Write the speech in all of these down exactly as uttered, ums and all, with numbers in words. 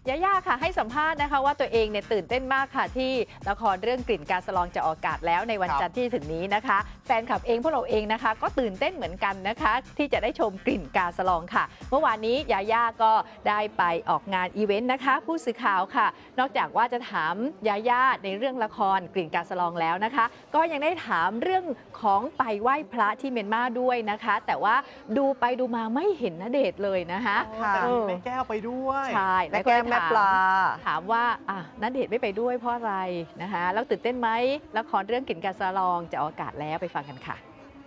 ยาย่าค่ะให้สัมภาษณ์นะคะว่าตัวเองเนี่ยตื่นเต้นมากค่ะที่ละครเรื่องกลิ่นกาสลองจะออกอากาศแล้วในวันจันทร์ที่ถึงนี้นะคะแฟนคลับเองพวกเราเองนะคะก็ตื่นเต้นเหมือนกันนะคะที่จะได้ชมกลิ่นกาสลองค่ะเมื่อวานนี้ยาย่าก็ได้ไปออกงานอีเวนต์นะคะผู้สื่อข่าวค่ะนอกจากว่าจะถามยาย่าในเรื่องละครกลิ่นกาสลองแล้วนะคะก็ยังได้ถามเรื่องของไปไหว้พระที่เมียนมาด้วยนะคะแต่ว่าดูไปดูมาไม่เห็นณเดชน์เลยนะคะแต่มีแม่แก้วไปด้วยใช่แม่แก้วแม่ปลาถามว่าอ่ะณเดชน์ไม่ไปด้วยเพราะอะไรนะคะแล้วตื่นเต้นไหมละครเรื่องกลิ่นกาสลองจะออกอากาศแล้วไปฟังกันค่ะ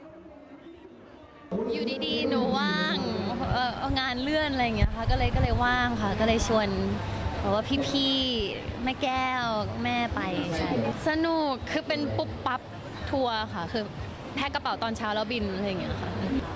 อยู่ดีๆหนูว่างเอองานเลื่อนอะไรอย่างเงี้ยค่ะก็เลยก็เลยว่างค่ะก็เลยชวนบอกว่าพี่ๆแม่แก้วแม่ไปใช่สนุกคือเป็นปุ๊บปั๊บทัวร์ค่ะคือแพ็คกระเป๋าตอนเช้าแล้วบินอะไรอย่างเงี้ยค่ะ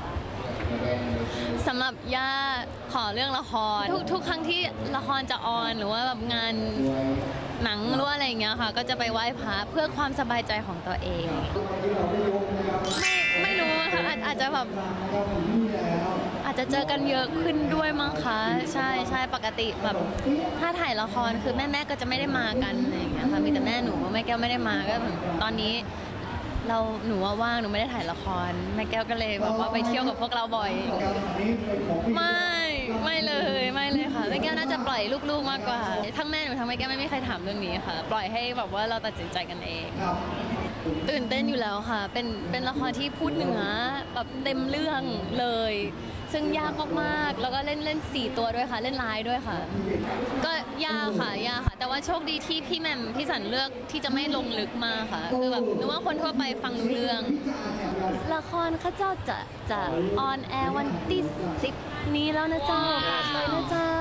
สำหรับย่าขอเรื่องละครทุกทุกครั้งที่ละครจะออนหรือว่าแบบงานหนังหรืออะไรอย่างเงี้ยค่ะก็จะไปไหว้พระเพื่อความสบายใจของตัวเองไม่ไม่รู้ค่ะอาจอาจจะแบบอาจจะเจอกันเยอะขึ้นด้วยมั้งคะใช่ใช่ปกติแบบถ้าถ่ายละครคือแม่แม่ก็จะไม่ได้มากันอะไรอย่างเงี้ยค่ะมีแต่แม่หนูแม่แก้วไม่ได้มาก็ตอนนี้เราหนูว่าว่างหนูไม่ได้ถ่ายละครแม่แก้วก็เลยแบบว่าไปเที่ยวกับพวกเราบ่อยไม่ไม่เลยไม่เลยค่ะแม่แก้วน่าจะปล่อยลูกๆมากกว่าทั้งแม่หนูทั้งแม่แก้วไม่มีใครถามเรื่องนี้ค่ะปล่อยให้แบบว่าเราตัดสินใจกันเองตื่นเต้นอยู่แล้วค่ะเป็นเป็นละครที่พูดเหนือแบบเต็มเรื่องเลยซึ่งยากมากๆแล้วก็เล่นเล่นสี่ตัวด้วยค่ะเล่นไลน์ด้วยค่ะก็ยากค่ะยากค่ะแต่ว่าโชคดีที่พี่แหม่มพี่สันเลือกที่จะไม่ลงลึกมากค่ะคือแบบนึกว่าคนทั่วไปฟังรู้เรื่องละครข้าเจ้าจะจะออนแอร์วันที่สิบนี้แล้วนะเจ้าเลยนะเจ้า